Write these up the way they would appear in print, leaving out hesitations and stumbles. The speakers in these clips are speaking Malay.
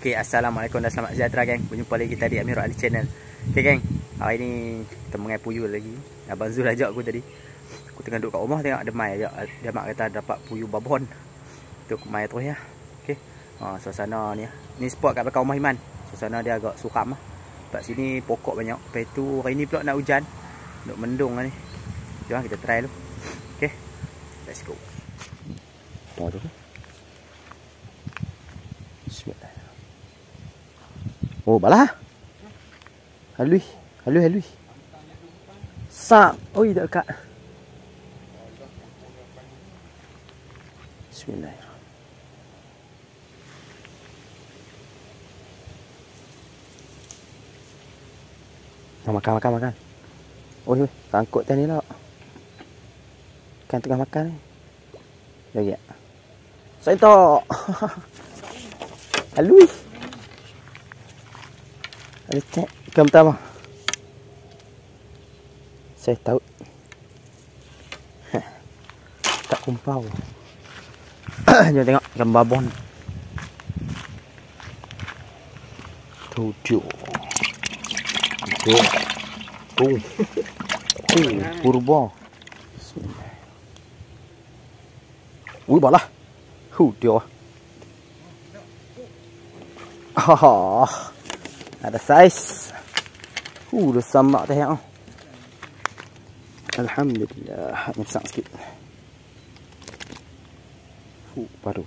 Okay, assalamualaikum dan selamat sejahtera geng. Berjumpa lagi kita di Amirul Ali Channel. Okay geng, hari ni kita mengai puyuh lagi. Abang Zul ajak aku tadi. Aku tengah duduk kat rumah tengok ada mai ajak. Dia mak kata dapat puyuh babon. Tu aku mai terus ya. Okay, suasana ni. Ni spot kat belakang rumah Iman. Suasana dia agak suram lah. Sebab sini pokok banyak. Lepas tu hari ni pula nak hujan. Duk mendung lah ni. Jom kita try dulu. Okay, let's go. Tu Bismillah. Oh, balah. Halui. Sak. Oi, dekat. Bismillah. Makan. Oi, tangkut tadi lah. Kan tengah makan ni. Lagi. Saya tak. Halui. Ada cek ikan pertama. Saya tahu. Tak kumpau. Jom tengok ikan babon. Tujuh. Purba. Ui, balah. Dia. Ada saiz. Dah samak teh yang. Alhamdulillah, besar sikit. Baru.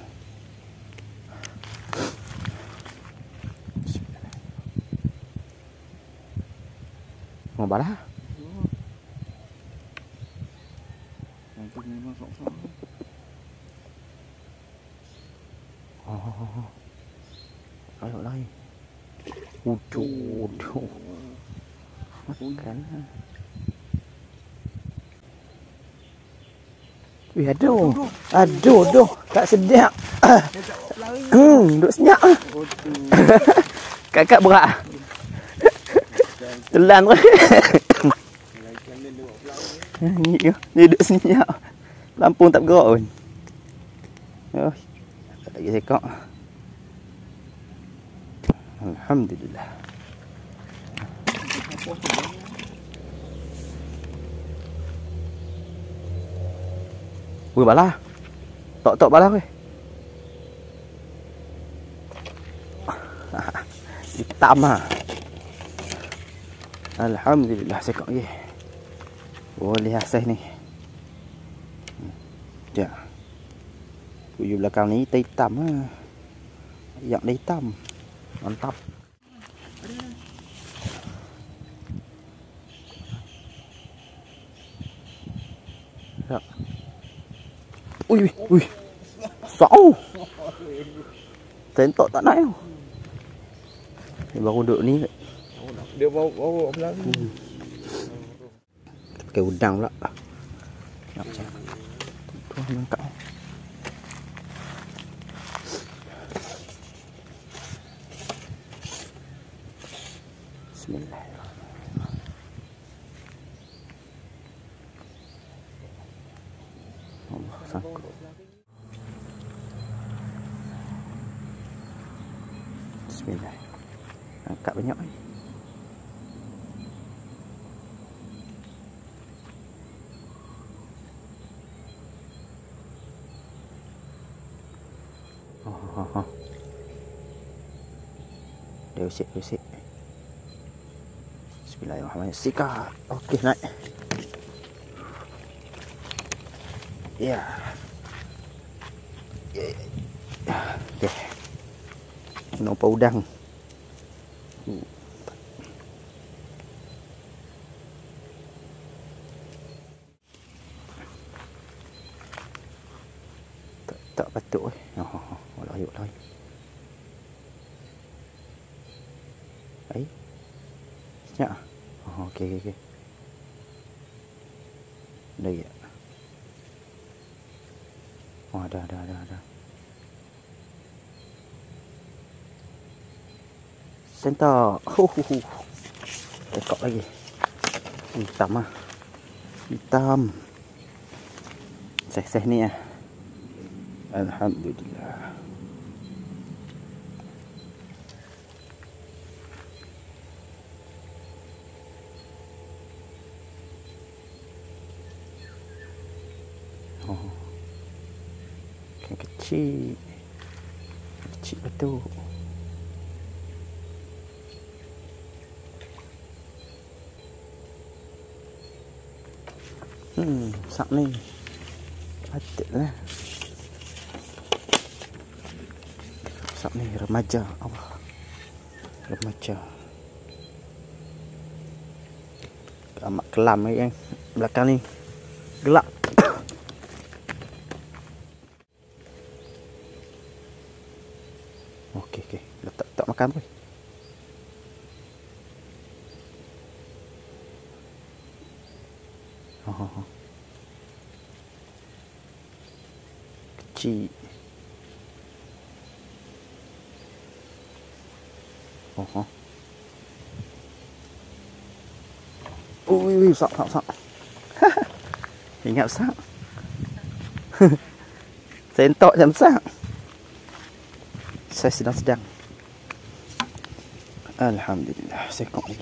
Mau balah? Nanti ni masuk. Ayo lain. Uduh. Makan. Wih, aduh. Tak sedap. Duk senyap. Kakak berat. Telan tu. Ni duk senyap. Lampung tak bergerak pun. Oh, tak lagi sekak. Alhamdulillah. Wih, balah. Tok balah weh. Hitam ah. Alhamdulillah sekak lagi. Boleh asas ni. Ya. Puyuh belakang ni hitam ah. Yang dia hitam. Mantap. Ya. Ui. Sao. Tentok tak naik. Dia baru duduk ni. Dia bawa belah ni. Pakai udang pula. Nak cak. Tu nangkap. Bismillahirrahmanirrahim. Allah sangkut. Bismillah. Angkat banyak ni. Dia usik. Bismillahirrahmanirrahim. Sikat. Okey, naik. Ya. Okey. Nampak udang. Tak patut eh. Ayo. Ai. Senyap. Okey. Dah ya. Ada. Sentak. Tekok lagi. Hitam ah. Seh ni ah. Alhamdulillah. Kecil. Kecil betul. Sak ni. Patutlah. Sak ni remaja. Allah. Remaja. Amat kelam ni kan. Belakang ni gelap. Okey. Letak makan pun. Kecil. Ui, sak. Ingat sak. Sentok jam sak. Saya sedang. Alhamdulillah, sekok lagi.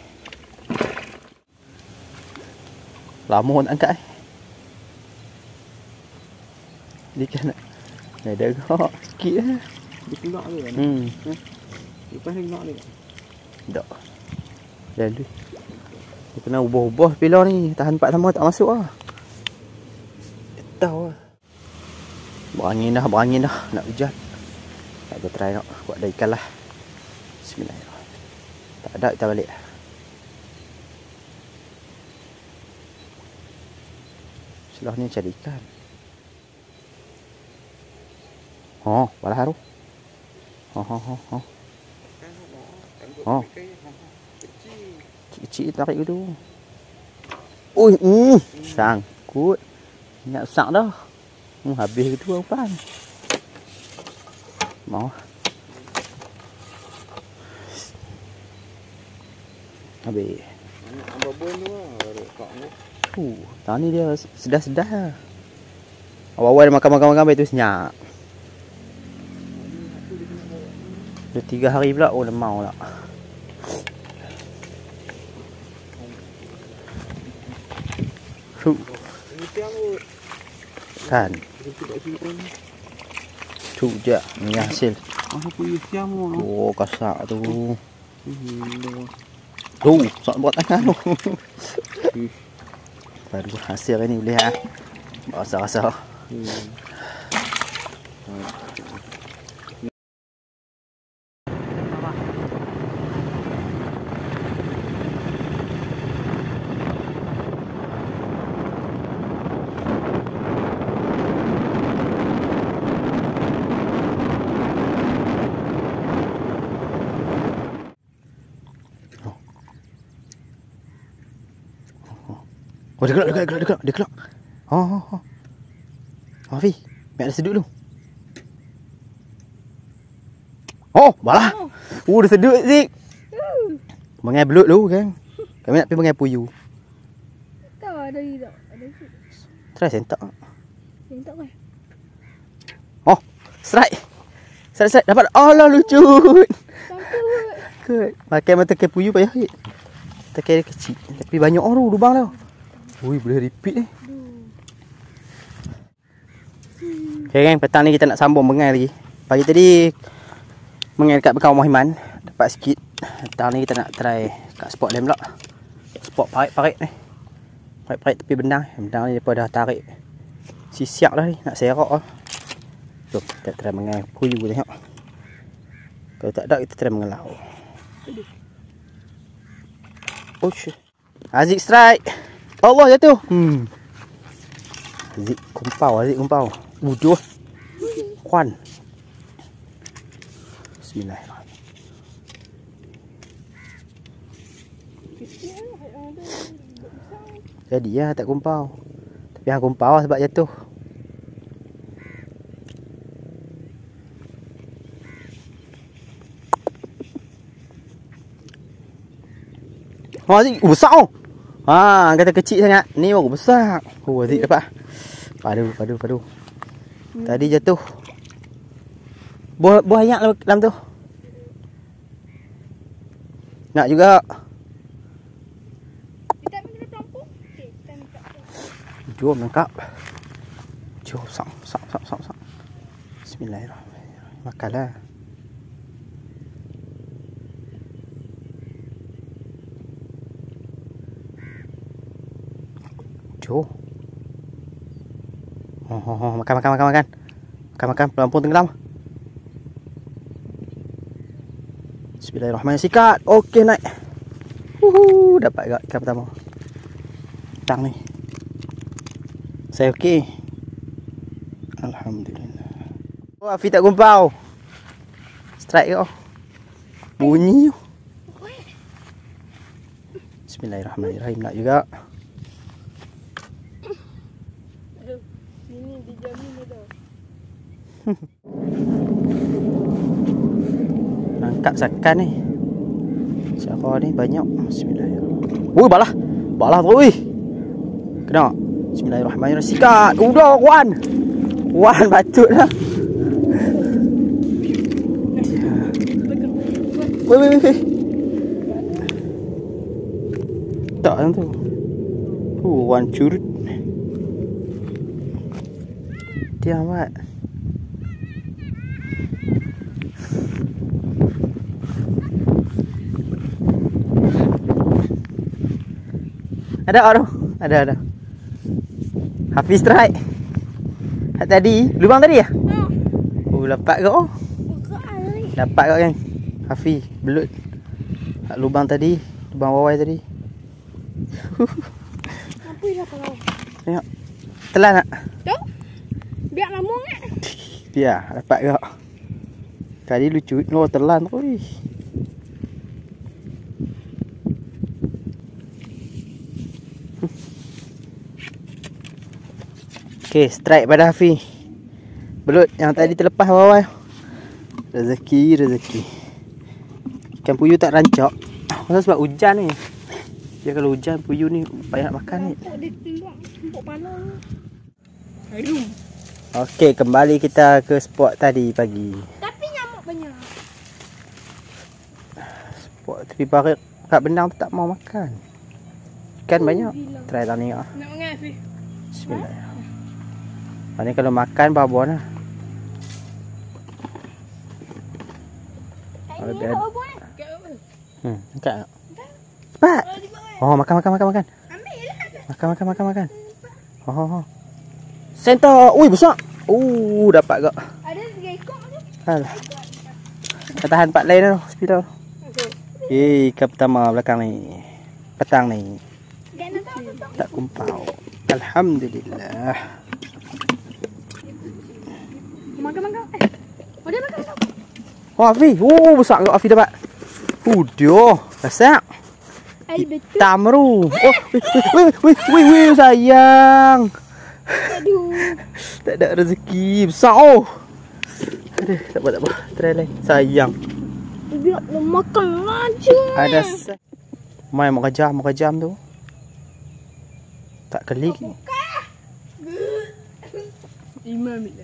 Lama nak angkat Dia kan nak degak sikit lah. Dia keluar dia kan? Lepas dia keluar dia kan? Tak. Lalu dia kena ubah-ubah pilar ni. Tahan 4 sama tak masuk lah. Tahu lah. Berangin dah. Nak hujan. Tak ada try nak buat dah ikan lah. Bismillahirrahmanirrahim. Tak ada kita balik. Setelah ni cari ikan. Balah haru. Kecil tarik gitu. Ui, sangkut. Nak sak dah. Habis gitu umpan. Mau. Habis. Ambil bon tu lah. Tahun ni dia sedar-sedar lah. Awal-awal dia makan habis tu senyap. Dah 3 hari pula. Lemau lah. Kan. Tu je ni hasil. Kasak tu. Sak buat tangan tu. Baru hasil ni boleh ah. Rasa-rasa. Dia kelak. Afi, biar dia sedut dulu. Balah. Dia sedut Zik. Mengai belut dulu kan. Kami nak pergi mengai puyuh. Tak ada tak. Try sentak. Sentak kan? Strike. Dapat. Alah lucu. Good. Pakai mata ke puyuh payah. Pakai dia kecil. Tapi banyak orang lubang tau. Ui, boleh repeat ni. Okay kan, petang ni kita nak sambung mengai lagi. Pagi tadi mengai dekat bekau Rumah Iman. Dapat sikit. Petang ni kita nak try kat spot lain pula. Spot parit ni. Parit tepi bendang. Bendang ni depa dah tarik. Sisiak dah ni, nak serak lah. Jom kita try mengai puyuh tengok. Kalau tak ada kita try mengelau. Aziz strike. Allah jatuh. Aziz kumpau. Buduh. Kuan. Bismillahirrahmanirrahim. Jadi ya tak kumpau. Tapi hang kumpau sebab jatuh. Aziz besar oh. Kata kecil sangat. Ni baru besar. Aziz dapat. Padu. Tadi jatuh. Buah ayak dalam tu. Nak juga. Kita ambil pelampung. Okey, kita ambil. Jom lengkap. Jom sang. Bismillahirrahmanirrahim. Makanlah. Jo. Makan. Makan, pelampung tenggelam. Bismillahirrahmanirrahim. Sikat. Okey, naik. Dapat juga ikan pertama. Tang ni. Saya okey. Alhamdulillah. Oh, Afi tak gumpau. Strike kau. Bunyi. Bismillahirrahmanirrahim. Nak juga. Ini dijamin ada. Nangkap sakan ni. Siapa ni banyak. Bismillahirrahmanirrahim. Ui, balah tu. Ui. Kena. Bismillahirrahmanirrahim. Sikat. Udah, Wan. Wan patut lah. Weh. Tak yang tu. Wan curut. Dia amat. Ada orang. Ada. Hafiz strike. Tadi, lubang tadi ya? Oh, dapat kau. Dapat kau kan? Hafiz, belut. Lubang tadi, lubang wawai tadi. Apa dia kalau? Tengok. Telan tak? Tu. Biar lamung ah. Biar, dapat kau. Tadi lucu, telan tu. Okey, strike pada Hafiz. Belut yang tadi terlepas bawah. Rezeki. Ikan puyuh tak rancak. Masa sebab hujan ni. Dia kalau hujan puyuh ni payah nak makan ni. Dia tembak empuk pala. Aduh. Okey, kembali kita ke spot tadi pagi. Tapi nyamuk banyak. Spot tepi parit kat benang tu tak mau makan. Ikan banyak. Try lah ni ah. Nak mengas ni. Bismillah. Ni kalau makan babon lah. Ini apa buat? Angkat tak? Cepat. Oh, makan. Ambil lah. Makan. Oh. Center. Ui, besar. Dapat kak. Ada 3 ekor ni. Alah. Tahan 4 lain tu. Hospital. Okey. Ikan pertama belakang ni. Petang ni. Jangan tahu. Tak kumpau. Alhamdulillah. Makan. Dia makan. Oh, Afi. Besar kak Afi dapat. Dia. Besar. Ai betul. Tamru. Wih, sayang. Aduh. Tak ada rezeki. Besar. Aduh, tak apa. Try lain. Sayang. Biar lo makan aja. Ada mai mau kejam tu. Tak keli. Imam ni.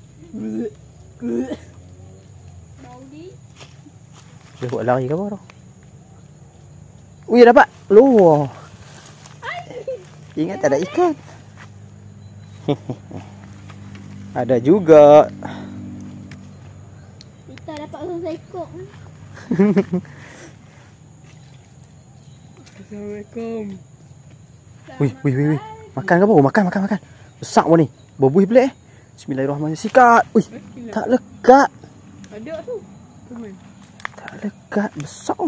Baudi. Dia buat lari ke apa tu? Ui, dapat. Luar. Ingat tak ada ikan. Ada juga. Kita dapat seekor. Assalamualaikum. Wih. Makan ke apa? Makan. Besar pun ni. Berbuih pelik. Bismillahirrahmanirrahim. Sikat. Wih, tak lekat. Ada tu. Tak lekat. Besar.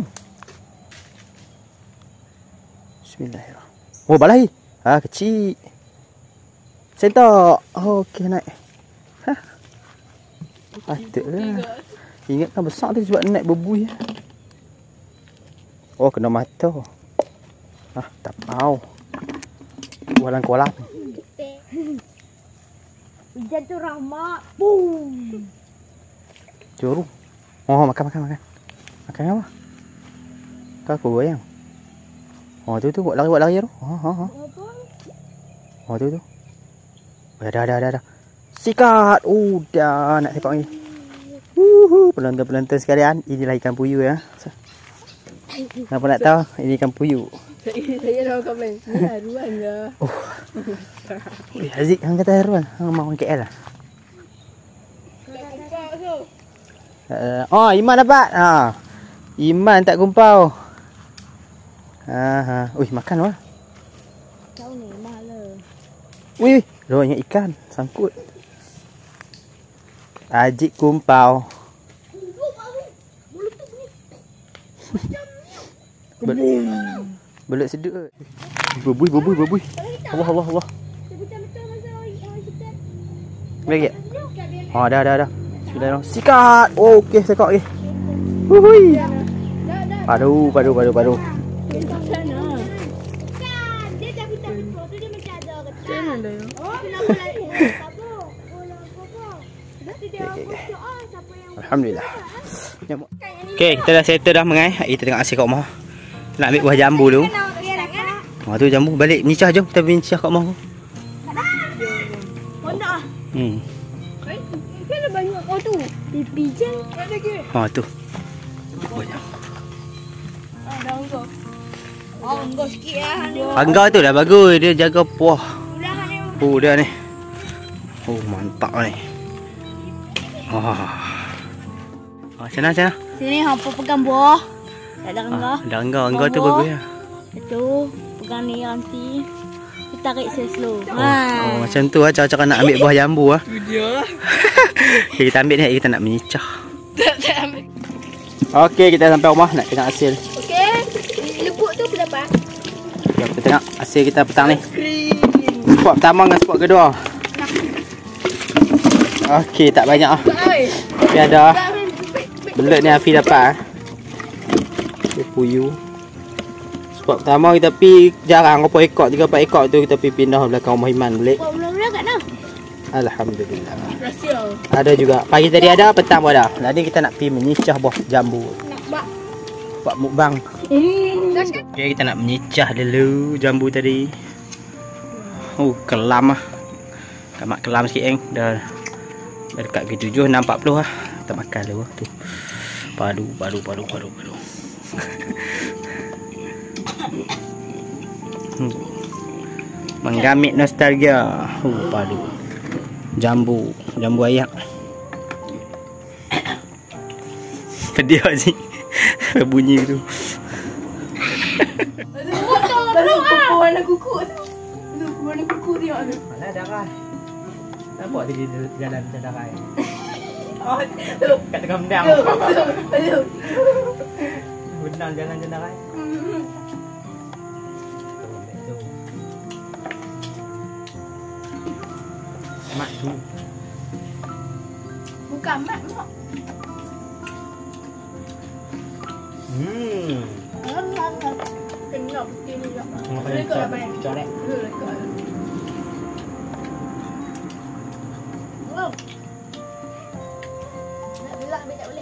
Bismillahirrahmanirrahim. Oh, balai. Kecil. Sentak. Okey, naik. Patutlah. Ingatkan besar tu sebab naik berbuih. Oh, kena mata. Tak mau. Walang kolam. Hujan tu rahmat. Boom. Juru. Oh, makan. Makan apa? Kau aku goyang. Oh, tu buat lari tu. Apa? Oh, tu. Dah. Sikat. Dah nak sepak ni. Penonton-penonton sekalian, inilah ikan puyuh ya. Kenapa nak tahu? Ini ikan puyuh. Saya dah komen. Ni haruan lah. Haziq hang kata haruan. Hang mau KL lah. Oh, Iman dapat. Iman tak kumpau. Ui, makan wah. Kau ni malah. Ui, banyak ikan sangkut. Ajik kumpau. Belut sedut. Bubui. Allah. Lagi. Dah. Bismillahirrahmanirrahim. Sikat. Oh, okey, sikat okey. Wuhui. Padu. Dia tapi foto dia macam ada kata. Macam mana dia? Alhamdulillah. Okey, kita dah settle dah mengai. Kita tengok asyik kat rumah. Kita nak ambil buah jambu dulu. Tu jambu balik menyicah, jom kita menyicah kat rumah. Mana? Kan banyak kau tu. Pipi je. Ada ke? Tu. Banyak. Dah engkau. Engkau sikit lah. Panggang tu dah bagus. Dia jaga puah. Dah ni. Mantap ni. Sana. Sini hampa pegang buah. Tak ada enggak. Ada enggak tu bagus ya. Itu pegang ni nanti. Kita tarik slow. Macam tu lah cara-cara nak ambil buah jambu ah. Tu dia. Okay, kita ambil ni, kita nak menyicah. Okey, kita sampai rumah nak tengok hasil. Okey. Lebuk tu berapa? Kita tengok hasil kita petang ni. Spot pertama dengan spot kedua. Okey, tak banyak ah. Tapi ada. Belut ni Afi dapat. Puyuh. Spot pertama kita pergi jarang, berapa ekor, 3-4 ekor tu kita pergi pindah belakang rumah Iman balik. Mula-mula kat mana? Alhamdulillah. Rahsia. Ada juga. Pagi tadi ada, petang pun ada. Tadi kita nak pergi menyicah buah jambu. Nak buat mukbang. Okey, kita nak menyicah dulu jambu tadi. Kelam ah. Kamak kelam sikit dah dekat ke 7, 6.40 lah. Kita makan dulu tu. Padu. Menggamit nostalgia. Padu. Jambu ayak. Pedih sih. Bunyi tu. warna kuku tu. Warna kuku dia tu. Mana darah? Nampak dia jalan macam darah. Kat tengah mendang. Benang jalan macam darah. Mak tu. Bukan mak. Kena putih ni juga. Lekuk dah banyak. Corek. Lekuk. Wow. Nak gelak tak boleh.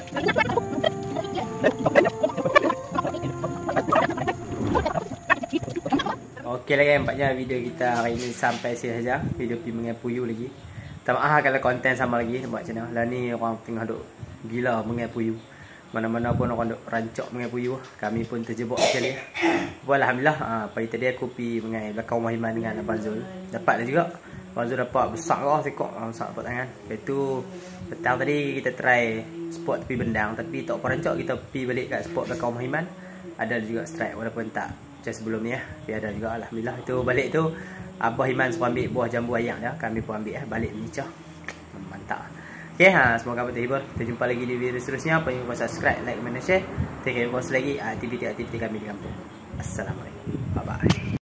Okey lah kan, nampaknya video kita hari ini sampai sini saja. Video pergi mengenai puyuh lagi. Tak maaf kalau konten sama lagi. Nampak macam mana. Lah ni orang tengah duk gila mengenai puyuh. Mana-mana pun orang duk rancak mengenai puyuh. Kami pun terjebak sekali. Alhamdulillah, pagi tadi aku pergi mengenai belakang rumah Iman dengan Abang Zul. Dapat dah juga. Abang Zul dapat besar kau sekok. Besar dapat tangan. Lepas tu petang tadi kita try spot tepi bendang. Tapi tak apa rancak, kita pergi balik kat spot belakang rumah Iman. Ada juga strike walaupun tak macam sebelum ni Tapi ada juga alhamdulillah. Itu balik tu Abah Iman suruh ambil buah jambu ayak dah. Kami pun ambil balik menyicah. Mantap. Okey, semoga apa terhibur. Kita jumpa lagi di video seterusnya. Apa yang lupa subscribe, like, comment, share. Take care, kongsi lagi aktiviti-aktiviti kami di kampung. Assalamualaikum. Bye bye.